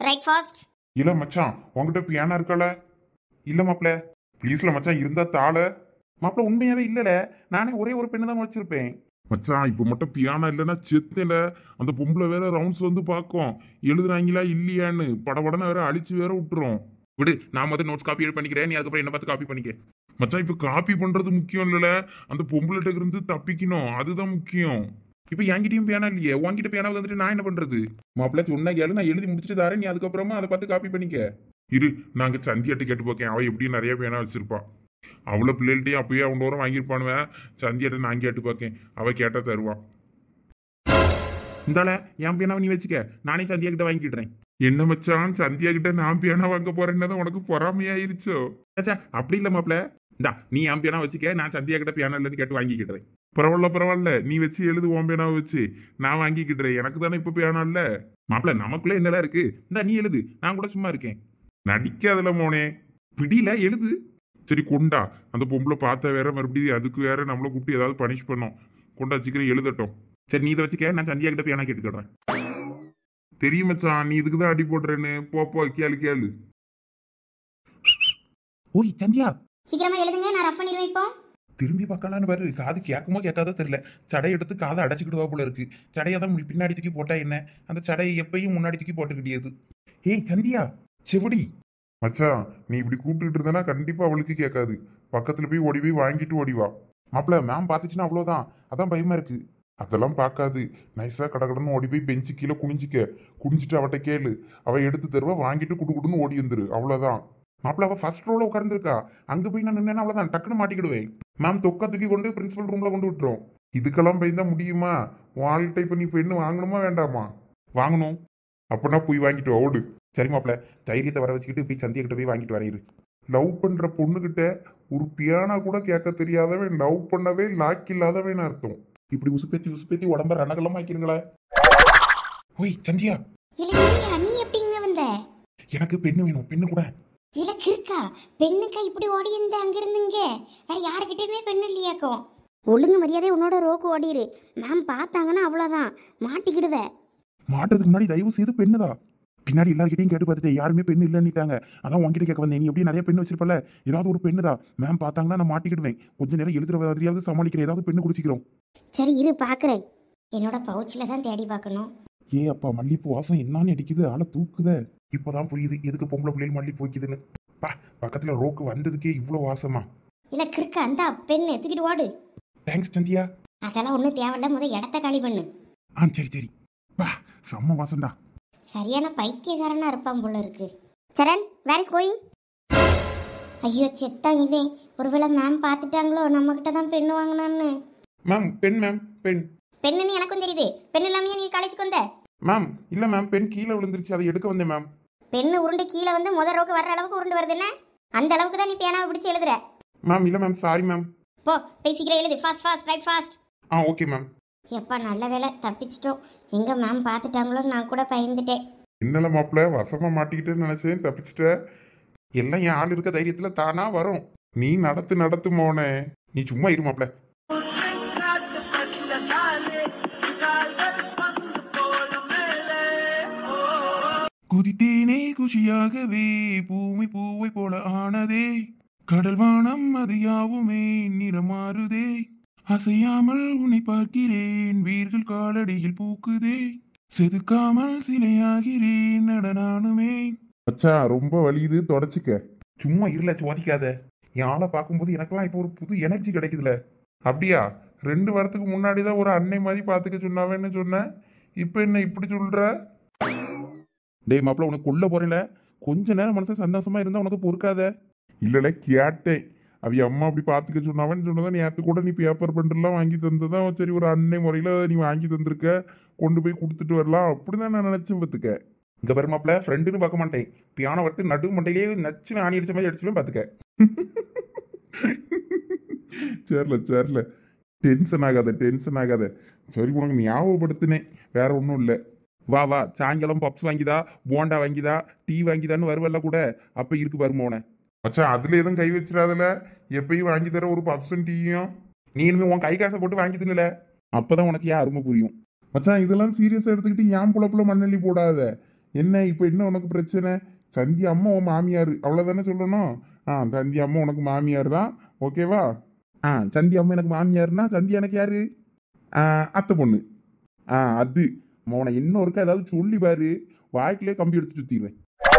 Right fast. இல்ல மச்சான், உங்ககிட்ட பியானா இருக்கால? இல்ல மாப்ள, ப்ளீஸ்ல மச்சான், இருந்தா தாள. மாப்பிள்ள உண்மையாவே இல்லல, நானே ஒரே ஒரு பெண்ணு தான் வச்சிருப்பேன். மச்சான் இப்ப மட்டும் பியானா இல்லைன்னா செத்துல. அந்த பொம்பளை வேற ரவுண்ட்ஸ் வந்து பாக்கும் எழுதுறாங்களா இல்லையான்னு, படபடன்னு வேற அழிச்சு வேற விட்டுரும். விடு, நான் முதல் நோட்ஸ் காப்பி பண்ணிக்கிறேன், நீ அதுக்கப்புறம் என்ன பார்த்து காப்பி பண்ணிக்க. மச்சான் இப்ப காப்பி பண்றது முக்கியம் இல்லல, அந்த பொம்பளைட்ட இருந்து தப்பிக்கணும், அதுதான் முக்கியம். இப்ப என்கிட்டயும் பேனா இல்லையே, உன்கிட்ட பேனா வந்துட்டு நான் என்ன பண்றது? மாப்பிள்ள சொன்ன கேளு, நான் எழுதி முடிச்சுட்டு தரேன், நீ அதுக்கப்புறமா அதை பார்த்து காப்பி பண்ணிக்க. இரு, நாங்க சந்தியாட்ட கேட்டு பார்க்கேன், அவ எப்படியும் நிறைய பேனா வச்சிருப்பா. அவளை பிள்ளைகள்ட்டையும் அப்பயே அவன் தூரம் வாங்கியிருப்பானுவேன். சந்தியாட்ட நான் கேட்டு பார்க்கேன், அவ கேட்டா தருவான். இந்தால என் பேனாவை நீ வச்சுக்க, நானே சந்தியா கிட்ட வாங்கிக்கிட்டேன். என்ன மச்சான், சந்தியா கிட்ட நான் பேனா வாங்க போறேன்னு உனக்கு பொறாமையாயிருச்சோ? அப்படி இல்ல மாப்பிள்ள, இந்தா நீ என் பேனா வச்சுக்க, நான் சந்தியா கிட்ட பேனா இல்லைன்னு கேட்டு வாங்கிக்கிட்டேன். பரவாயில்ல பரவாயில்ல, நீ வச்சு எழுது, உன் பேனாவை வச்சு நான் வாங்கிக்கிட்டேன். எனக்கு தானே இப்ப பேனா இல்ல. மாப்பிள்ள நமக்குள்ள என்னடா இருக்கு, இந்தா நீ எழுது, நான் கூட சும்மா இருக்கேன். நடிக்காதல மோனே, பிடியில எழுது. சரி கொண்டா. அந்த பொம்பளை பார்த்த வேற மறுபடியும் அதுக்கு வேற நம்மளை கூப்பிட்டு ஏதாவது பனிஷ் பண்ணோம். கொண்டா சீக்கிரம் எழுதட்டும். சரி நீ இதை வச்சுக்க, நான் சந்தியா கிட்ட பேனா கேட்டுக்கிறேன். தெரியும் மச்சான், நீ இதுக்கு தான் அடி போடுறேன்னு. போ கேளு கேளு. ஓய் சந்தியா, சீக்கிரமா எழுதுங்க, நான் ரஃப் பண்ணிடுவேன் இப்போ. திரும்பி பார்க்கலான்னு பாரு, காது கேட்குமோ கேட்காதோ தெரியல. சடை எடுத்து காதை அடைச்சிக்கிடுவா போல இருக்கு. சடையை தான் பின்னாடி தூக்கி போட்டா என்ன, அந்த சடையை எப்பயும் முன்னாடி தூக்கி போட்டுக்கிட்டியது. ஏய் சந்தியா, செவடி. மச்சான் நீ இப்படி கூப்பிட்டுட்டு இருந்தனா கண்டிப்பா அவளுக்கு கேட்காது. பக்கத்துல போய் ஓடி போய் வாங்கிட்டு ஓடிவா. மாப்பிள்ள மேம் பார்த்துச்சுன்னா அவ்வளோதான், அதான் பயமா இருக்கு. அதெல்லாம் பார்க்காது. நைஸா கடகடன்னு ஓடி போய் பெஞ்சு கீழே குனிஞ்சிட்டு அவட்ட கேளு, அவ எடுத்து தருவா, வாங்கிட்டு குடுன்னு ஓடி வந்துரு, அவ்வளவுதான். மாப்பிள்ள அவ ஃபர்ஸ்ட் ரோல உட்கார்ந்துருக்கா, அங்க போய் நான் நின்னா அவ்வளவுதான், டக்குன்னு மாட்டிக்கிடுவேன். மேம் தொக்கா தூக்கி கொண்டு பிரின்சிபல் ரூம்ல கொண்டு விட்டுரும். இதுக்கெல்லாம் பயந்தா முடியுமா? வாழ்கிட்ட இப்ப நீ பெண்ணு வாங்கணுமா வேண்டாமா? வாங்கணும். அப்படின்னா போய் வாங்கிட்டு ஓடு. சரி மாப்பிள்ள, தைரியத்தை வர வச்சுக்கிட்டு போய் சந்தியா கிட்ட போய் வாங்கிட்டு வரையிரு. லவ் பண்ற பொண்ணுகிட்ட ஒரு பியானா கூட கேட்க தெரியாதவன் லவ் பண்ணவே லாக் இல்லாதவன் அர்த்தம். இப்படி உசுப்பேத்தி உடம்ப ரணகலம் ஆக்கிருங்களா? ஓய் சந்தியா, இல்ல நீ எப்படிங்க வந்த? எனக்கு பெண்ணு வேணும், பெண்ணு கூட. இல்ல கிறுக்கா, பெண்ணுக்கா இப்படி ஓடி இருந்த அங்க இருந்துங்க? வேற யாருக்கிட்டயுமே பெண்ணு இல்லையாக்கும். ஒழுங்கு மரியாதை உன்னோட ரோக்கு ஓடிரு. மேம் பார்த்தாங்கன்னா அவ்வளவுதான், மாட்டிக்கிடுவ. மாட்டுறதுக்கு முன்னாடி தயவு செய்து பெண்ணுதா. பின்னாடி எல்லார்கிட்டையும் கேட்டு பார்த்துட்டு யாருமே பெண்ணு இல்லைன்னுட்டாங்க. அதான் உங்ககிட்ட கேட்க வந்தேன், நீ எப்படி நிறைய பெண்ணு வச்சிருப்பல, ஏதாவது ஒரு பெண்ணுதா. மேம் பார்த்தாங்கன்னா நான் மாட்டிக்கிடுவேன். கொஞ்ச நேரம் எழுதுற மாதிரியாவது சமாளிக்கிறேன், ஏதாவது பெண்ணு குடிச்சிக்கிறோம். சரி இரு பாக்குறேன், என்னோட பவுச்சில தான் தேடி பார்க்கணும். ஏ அப்பா, மல்லிப்பூ வாசம் என்னன்னு அடிக்குது, ஆளை தூக்குத. இப்பதான் புரியுது எதுக்கு பொம்பளை பிள்ளைகள் மல்லிப்பூ வைக்குதுன்னு. பா, பக்கத்துல ரோக்கு வந்ததுக்கே இவ்வளவு வாசமா? இல்ல கிறுக்கா, அந்த பெண்ணு தூக்கிட்டு ஓடு. தேங்க்ஸ் சந்தியா. அதெல்லாம் ஒன்றும் தேவையில்ல, இடத்த காலி பண்ணு. சரி பா, செம்ம வாசம்டா. சரியான பைத்தியக்காரனா இருப்பான் போல இருக்கு. Saran, where is going? ஐயோ செத்தான் இவன். ஒருவேளை மேம் பார்த்துட்டாங்களோ நம்ம கிட்ட தான் பெண்ணு வாங்கினான்னு. மேம் பெண். பெண்ணுன்னு எனக்கும் தெரியுது, பெண் இல்லாமையே நீ காலேஜுக்கு வந்த? மேம் இல்ல மேம், பெண் கீழே விழுந்துருச்சு, அதை எடுக்க வந்தேன் மேம். பெண்ணு உருண்டு கீழே வந்து முதல் ரோக்கு வர்ற அளவுக்கு உருண்டு வருது என்ன? அந்த அளவுக்கு தான் நீ பேனாவை பிடிச்சி எழுதுற. மேம் இல்ல மேம், சாரி மேம். போ போய் சீக்கிரம் எழுது, fast write fast. Okay ma'am. எப்பா நல்ல வேலை தப்பிச்சிட்டோம். எங்க மேம் பார்த்துட்டாங்களோ நான் கூட பயந்துட்டேன். என்னல மாப்பிள்ள, வசமா மாட்டிக்கிட்டேன்னு நினைச்சேன், தப்பிச்சிட்ட. எல்லாம் என் ஆள் இருக்க தைரியத்துல தானா வரும். நீ நடத்து மோனே. நீ சும்மா இரு மாப்பிள்ள. குதித்தேனே குஷியாகவே, பூமி பூவை போல ஆனதே, கடல் வானம் அது யாவுமே நிறமாறுதே, அசையாமல் உன்னை பார்க்கிறேன், வீர்கள் காலடியில் பூக்குதே, செதுக்காமல் சிலையாகிறேன் நடனானுமே. மச்சா ரொம்ப வலியுது, தொடச்சிக்க. சும்மா இருல, சோதிக்காத. என் ஆளை பார்க்கும்போது எனக்கெல்லாம் இப்போ ஒரு புது எனர்ஜி கிடைக்குதுல. அப்படியா? 2 வாரத்துக்கு முன்னாடிதான் ஒரு அன்னை மாதிரி பாத்துக்க சொன்னாவேன்னு சொன்ன, இப்ப என்ன இப்படி சொல்ற? டேய் மாப்பிள்ள, உனக்கு கொல்ல போறேன்ல, கொஞ்ச நேரம் மனசு சந்தோஷமா இருந்தா உனக்கு பொறுக்காத. இல்லல கேட்டேன், அவ அம்மா அப்படி பாத்துக்க சொன்னாவன்னு சொன்னதான். நேற்று கூட நீ பேப்பர் பண்டெல்லாம் வாங்கி தந்ததான், சரி ஒரு அன்னை முறையில நீ வாங்கி தந்திருக்க, கொண்டு போய் கொடுத்துட்டு வரலாம் அப்படிதான் நான் நினைச்சேன். பத்துக்க இங்க பாரு மாப்பிள்ள, ஃப்ரெண்டுன்னு பார்க்க மாட்டேன், பியானோ வரத்து நடு மண்டையிலேயே நச்சுன்னு ஆணி அடிச்ச மாதிரி அடிச்சுவேன் பாத்துக்க. சரில டென்ஷன் ஆகாத. சரி உனக்கு ஞாபகப்படுத்தினேன், வேற ஒன்றும் இல்லை. வா சாயங்காலம் பப்ஸ் வாங்கிதா, போண்டா வாங்கிதா, டீ வாங்கிதான்னு வருவல்ல கூட, அப்ப இருக்கு பாருமோன. மச்சான் அதுல எதுவும் கை வச்சிடாதுல, எப்பயும் வாங்கி தர ஒரு பப்ஸும் டீயும். நீ இனிமே உன் கை காசை போட்டு வாங்கி தின்னல, அப்பதான் உனக்கு ஏன் அருமை புரியும். மச்சான் இதெல்லாம் சீரியஸா எடுத்துக்கிட்டு ஏன் புலப்புல மண்ணள்ளி போடாத. என்ன இப்போ என்ன உனக்கு பிரச்சனை? சந்தியா அம்மா உன் மாமியார் அவ்வளோதானே சொல்லணும். சந்தியா அம்மா உனக்கு மாமியார் தான், ஓகேவா? சந்தியா அம்மா எனக்கு மாமியார்னா சந்தியா எனக்கு யாரு? அத்தை பொண்ணு. அது உன இன்னொருக்கா ஏதாவது சொல்லி பாரு, வாய்க்கிலே கம்பி எடுத்து சுற்றிடுவேன்.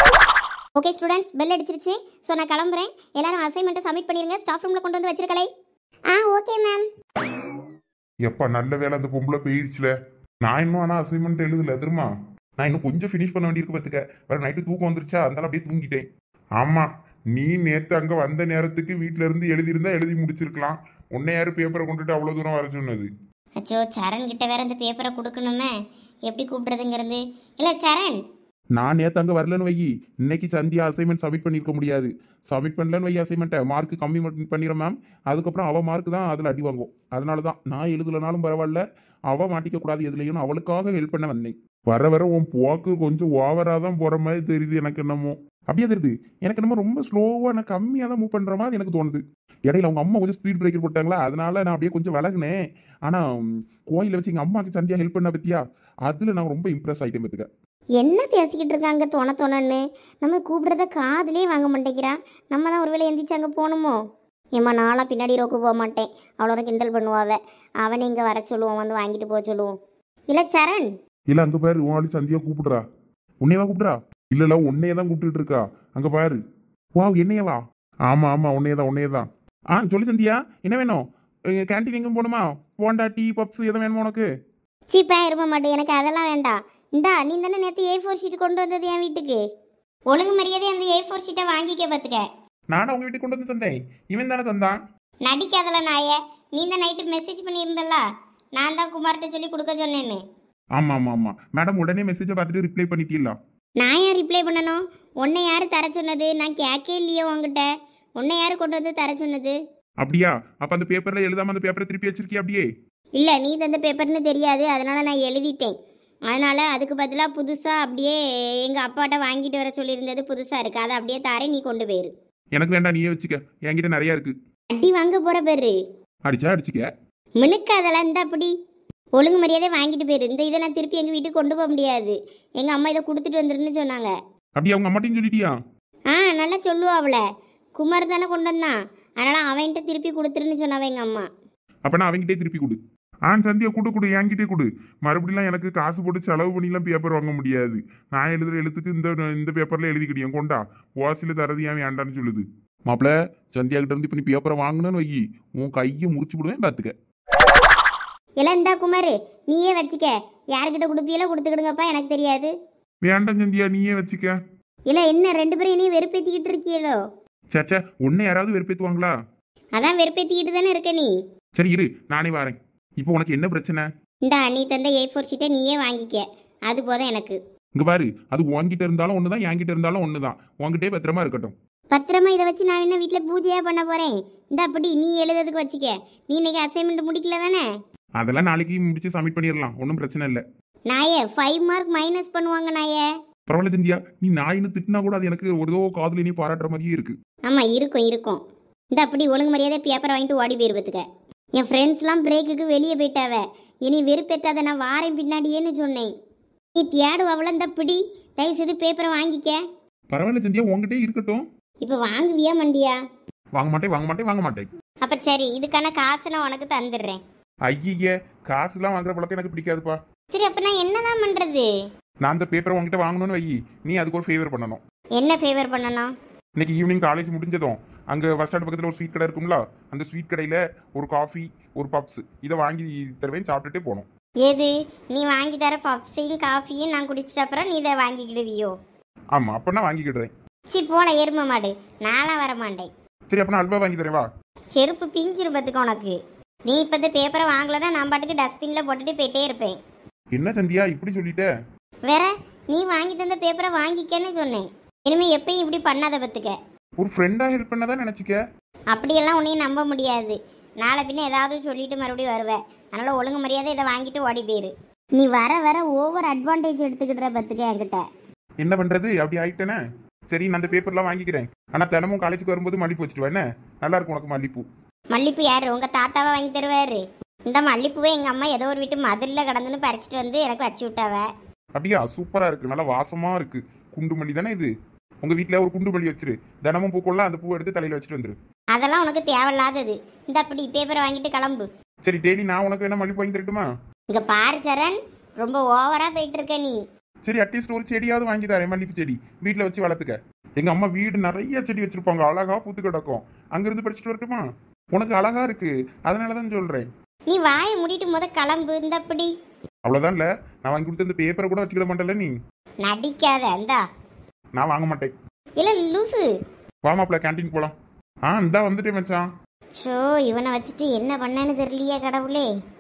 ஓகே ஸ்டூடெண்ட்ஸ், பெல் அடிச்சிருச்சு. ஸோ நான் கிளம்புறேன். எல்லாரும் அசைன்மெண்ட்டை சப்மிட் பண்ணிருங்க. ஸ்டாஃப் ரூமில் கொண்டு வந்து வச்சிருக்கலை. Okay ma'am. எப்பா நல்ல வேலை அந்த பொம்பளை போயிடுச்சுல. நான் இன்னும் ஆனால் அசைன்மெண்ட் எழுதல தெரியுமா. நான் இன்னும் கொஞ்சம் ஃபினிஷ் பண்ண வேண்டியிருக்கு பார்த்துக்க. வேறு நைட்டு தூக்கம் வந்துருச்சா, அதனால அப்படியே தூங்கிட்டேன். ஆமாம், நீ நேற்று அங்கே வந்த நேரத்துக்கு வீட்டில இருந்து எழுதியிருந்தா எழுதி முடிச்சிருக்கலாம். உன்னை யார் பேப்பரை கொண்டுட்டு அவ்வளோ தூரம் வர சொன்னது? அச்சோ, சரண் கிட்ட வேற இந்த பேப்பரை கொடுக்கணுமே, எப்படி கூப்பிடுறதுங்கிறது. இல்லை சரண், நான் நேற்று அங்கே வரலன்னு வை, இன்னைக்கு சந்தியா அசைன்மெண்ட் சப்மிட் பண்ணியிருக்க முடியாது. சப்மிட் பண்ணலன்னு வை அசைன்மெண்ட்டை, மார்க் கம்மி பண்ணிடுறேன் மேம். அதுக்கப்புறம் அவள் மார்க் தான் அதில் அடி வாங்கும். அதனால தான் நான் எழுதலைனாலும் பரவாயில்ல, அவள் மாட்டிக்கக்கூடாது எதுலையும், அவளுக்காக ஹெல்ப் பண்ண வந்தேன். வர வர உன் போக்கு கொஞ்சம் ஓவராக தான் போகிற மாதிரி தெரியுது எனக்கு என்னமோ. அப்படியே தெரியுது எனக்கு என்னமோ ரொம்ப ஸ்லோவாக, நான் கம்மியாக தான் மூவ் பண்ணுற மாதிரி எனக்கு தோணுது. இடையில அவங்க அம்மா கொஞ்சம் ஸ்பீட் பிரேக்கர் போட்டாங்களா, அதனால நான் அப்படியே கொஞ்சம் விலகுனேன். ஆனால் கோயிலில் வச்சு எங்கள் அம்மாவுக்கு சந்தியா ஹெல்ப் பண்ண பற்றியா, அதில் நான் ரொம்ப இம்ப்ரெஸ் ஆகிட்டேன் பார்த்துக்க. என்ன பேசிக்கிட்டு இருக்காங்க தோணன்னு? நம்ம கூப்பிடுறத காதுலயே வாங்க மாட்டேங்கிறா. நம்ம தான் ஒருவேளை எந்திரிச்சு அங்கே போகணுமோ? ஏம்மா, நாளாக பின்னாடி ரோக்கு போக மாட்டேன். அவ்வளோ கிண்டல் பண்ணுவாவ. அவனை இங்கே வர சொல்லுவோம், வந்து வாங்கிட்டு போக சொல்லுவோம். இல்லை சரண், இல்லை அங்கே பாரு, உன் ஆளு சந்தியா கூப்பிடுறா. உன்னையவா கூப்பிட்றா? இல்லைல்ல, உன்னையே தான் கூப்பிட்டுட்டு இருக்கா. அங்கே பாரு. வா, என்னையவா? ஆமாம், உன்னையே தான். சொல்லு சந்தியா, என்ன வேணும்? கேன்டீன் எங்கே போகணுமா? போண்டா, டீ, பப்ஸ் எதுவும் வேணுமா உனக்கு? சீப்பா இருப்ப மாட்டேன், எனக்கு அதெல்லாம் வேண்டாம். இந்தா, நீ தானே நேற்று A4 ஷீட் கொண்டு வந்தது என் வீட்டுக்கு. ஒழுங்கு மரியாதை அந்த A4 ஷீட்டை வாங்கிக்க பார்த்துக்க. நானும் உங்க வீட்டுக்கு கொண்டு வந்து தந்தேன், இவன் தானே தந்தான். நடிக்காதல நாயே, நீ தான் நைட்டு மெசேஜ் பண்ணியிருந்தல்ல, நான் தான் குமார்கிட்ட சொல்லி கொடுக்க சொன்னேன்னு. ஆமாம் மேடம், உடனே மெசேஜை பார்த்துட்டு ரிப்ளை பண்ணிட்டீங்களா? நான் யார் ரிப்ளை பண்ணணும்? உன்னை யார் தர சொன்னது? நான் கேட்கே இல்லையோ உங்ககிட்ட. உன்னை யார் கொண்டு வந்து தர சொன்னது? அப்படியா? அப்போ அந்த பேப்பரில் எழுதாமல் அந்த பேப்பரை திருப்பி வச்சிருக்கியா அப்படியே? இல்லை, நீ தந்த பேப்பர்னு தெரியாது, அதனால் நான் எழுதிட்டேன். அதனால் அதுக்கு பதிலாக புதுசாக அப்படியே எங்கள் அப்பாட்ட வாங்கிட்டு வர சொல்லியிருந்தது புதுசாக இருக்குது, அதை அப்படியே தாரேன், நீ கொண்டு போயிரு. எனக்கு வேண்டாம், நீயே வச்சுக்க, என்கிட்ட நிறையா இருக்கு. அடி வாங்க போகிற பேரு அடிச்சா அடிச்சுக்க. மினுக்கு அதெல்லாம் இந்த அப்படி ஒழுங்கு மரியாதை வாங்கிட்டு போயிரு. இந்த இதை நான் திருப்பி எங்கள் வீட்டுக்கு கொண்டு போக முடியாது. எங்கள் அம்மா இதை கொடுத்துட்டு வந்துருன்னு சொன்னாங்க. அப்படியே அவங்க அம்மாட்டையும் சொல்லிட்டியா? நல்லா சொல்லுவா அவளை. குமார் தானே கொண்டு வந்தான், அதனால் அவன்கிட்ட திருப்பி கொடுத்துருன்னு சொன்னாவ எங்கள் அம்மா. அப்போ நான் அவங்ககிட்டே திருப்பி கொடு. சந்தியா கொடு, என்கிட்டே கொடு. மறுபடியும் எனக்கு காசு போட்டு செலவு பண்ணிலாம் பேப்பர் வாங்க முடியாது. நான் எழுதுகிற எழுத்துக்கு இந்த பேப்பரில் எழுதிக்கிட்டேன். கொண்டா, வாசியில் தரது ஏன் வேண்டான்னு சொல்லுது. மாப்பிள்ள, சந்தியா கிட்ட இருந்து இப்போ நீ பேப்பரை வாங்கணும்னு வை, உன் கையை முறிச்சு விடுவேன் பார்த்துக்க. எல்லாம் இந்தா குமார், நீயே வச்சுக்க. யார்கிட்ட கொடுப்பியல கொடுத்துக்கிடுங்கப்பா, எனக்கு தெரியாது. வேண்டாம் சந்தியா, நீயே வச்சுக்க. இல்லை என்ன ரெண்டு பேரும் இனியும் வெறுப்பேற்றிக்கிட்டு இருக்கியலோ? சேச்சா, உன்னை யாராவது வெறுப்பேற்றுவாங்களா? அதான் வெறுப்பேற்றிக்கிட்டு தானே இருக்க நீ. சரி இரு, நானே வரேன். இப்போ உனக்கு என்ன பிரச்சனை? இந்தா, நீ தந்த A4 ஷீட்டை நீயே வாங்கிக்க, அது போதும் எனக்கு. இங்க பாரு, அது உன்கிட்ட இருந்தாலும் ஒண்ணுதான், என்கிட்ட இருந்தாலும் ஒண்ணுதான். உன்கிட்டே பத்திரமா இருக்கட்டும். பத்திரமா இதை வச்சு நான் என்ன வீட்டில் பூஜையாக பண்ண போகிறேன்? இந்த அப்படி நீ எழுதுறதுக்கு வச்சுக்க. நீ இன்னைக்கு அசைன்மெண்ட் முடிக்கல தானே? அதெல்லாம் நாளைக்கு முடிச்சு சப்மிட் பண்ணிடலாம், ஒன்றும் பிரச்சனை இல்லை. நாயே 5 மார்க் மைனஸ் பண்ணுவாங்க நாயே. பரவாயில்ல சந்தியா, நீ நாயின்னு திட்டினா கூட அது எனக்கு ஒரு காதுல நீ பாராட்டுற மாதிரியே இருக்கு. ஆமாம், இருக்கும். இந்த அப்படி ஒழுங்கு மரியாதை பேப்பரை வாங்கிட்டு ஓடி போயிருப்பதுக்க. என் ஃப்ரெண்ட்ஸ்லாம் பிரேக்குக்கு வெளியே போயிட்டாவ. இனி வெறுப்பேத்தாத, நான் வாரேன் பின்னாடியேன்னு சொன்னேன். நீ தேடுவாவில் இந்த பிடி, தயவு செய்து பேப்பரை வாங்கிக்க. பரவாயில்ல சந்தியா, உங்ககிட்டே இருக்கட்டும். இப்போ வாங்குவியா மண்டியா? வாங்க மாட்டேன். அப்போ சரி, இதுக்கான காசை நான் உனக்கு தந்துடுறேன். ஐய, காசுலாம் வாங்குற பழக்கம் எனக்கு பிடிக்காதுப்பா. சரி, அப்போ நான் என்னதான் பண்ணுறது? நான் அந்த பேப்பரை உங்ககிட்ட வாங்கணும்னு வை, நீ அதுக்கு ஒரு ஃபேவர் பண்ணணும். என்ன ஃபேவர் பண்ணணும்? இன்னைக்கு ஈவினிங் காலேஜ் முடிஞ்சதும் அங்கே பஸ் ஸ்டாண்ட் பக்கத்தில் ஒரு ஸ்வீட் கடை இருக்கும்ல, அந்த ஸ்வீட் கடையில் ஒரு காஃபி, ஒரு பப்ஸ் இதை வாங்கி தருவேன், சாப்பிட்டுட்டே போகணும். ஏது, நீ வாங்கி தர பப்ஸையும் காஃபியும் நான் குடிச்சிட்ட அப்புறம் நீ இதை வாங்கிக்கிடுவியோ? ஆமாம், அப்போ நான் வாங்கிக்கிடுறேன். சி போல எருமை மாடு, நான்லாம் வர மாட்டேன். சரி, அப்போ நான் அல்வா வாங்கி தரேன், வா. செருப்பு பிஞ்சிரு பார்த்துக்க உனக்கு. நீ இப்போ இந்த பேப்பரை வாங்கலைன்னா நான் பாட்டுக்கு டஸ்ட்பினில் போட்டுட்டு போயிட்டே இருப்பேன். என்ன சந்தியா இப்படி சொல்லிட்ட? வேற, நீ வாங்கி தந்த பேப்பரை வாங்கிக்கன்னு சொன்னேன். இனிமேல் எப்பயும் இப்படி பண்ணாத பார்த்துக்க. ஒரு ஃப்ரெண்டாக ஹெல்ப் பண்ணதான் நினச்சிக்க. அப்படியெல்லாம் உன்னையும் நம்ப முடியாது. நாளை பின்ன ஏதாவது சொல்லிட்டு மறுபடியும் வருவேன். அதனால் ஒழுங்கு மரியாதை இதை வாங்கிட்டு ஓடி போயிரு. நீ வர ஓவர் அட்வான்டேஜ் எடுத்துக்கிட்டுற பார்த்துக்க என்கிட்ட. என்ன பண்ணுறது, அப்படி ஆகிட்டேனே. சரி, நான் அந்த பேப்பர்லாம் வாங்கிக்கிறேன். ஆனால் தினமும் காலேஜுக்கு வரும்போது மல்லிப்பூ வச்சுட்டு வா, என்ன நல்லா இருக்கும் உனக்கு மல்லிப்பூ. மல்லிப்பூ யார்? உங்கள் தாத்தாவை வாங்கி தருவார். இந்த மல்லிப்பூவை எங்கள் அம்மா ஏதோ ஒரு வீட்டு மதிலில் கடந்துன்னு பறிச்சிட்டு வந்து எனக்கு வச்சு விட்டாவ. அப்படியா? சூப்பரா இருக்கு, நல்லா வாசமா இருக்கு. குண்டு மல்லி தானே இது? உங்க வீட்ல ஒரு குண்டு மல்லி வச்சிரு, தினமும் பூக்கொள்ளலாம் அந்த பூ எடுத்து தலையில வச்சுட்டு வந்துரு. அதெல்லாம் உனக்கு தேவையில்லாதது. இந்த அப்படி பேப்பரை வாங்கிட்டு கிளம்பு. சரி, டெய்லி நான் உனக்கு வேணா மல்லி வாங்கி தரட்டுமா? இங்க பாரு சரண், ரொம்ப ஓவரா போயிட்டு இருக்க நீ. சரி, அட்லீஸ்ட் ஒரு செடியாவது வாங்கி தரேன், மல்லிப்பூ செடி வீட்டில் வச்சு வளர்த்துக்க. எங்க அம்மா வீடு நிறைய செடி வச்சிருப்பாங்க, அழகா பூத்து கிடக்கும். அங்கிருந்து படிச்சுட்டு வரட்டுமா? உனக்கு அழகா இருக்கு, அதனாலதான் சொல்றேன். நீ வாயை மூடிட்டு கிளம்பு. இந்த அப்படி அவ்வளவுதான் இல்ல, நான் வாங்கி கொடுத்த இந்த பேப்பரை கூட வச்சுக்கிட மாட்டேன்ல நீ. நடிக்காத. இந்தா. நான் வாங்க மாட்டேன். இல்ல லூசு. வாமாப்ல கேன்டீன் போலாம். இந்தா வந்துட்டேன் மச்சான். ஷோ, இவனை வச்சுட்டு என்ன பண்ணேன்னு தெரியலையே கடவுளே.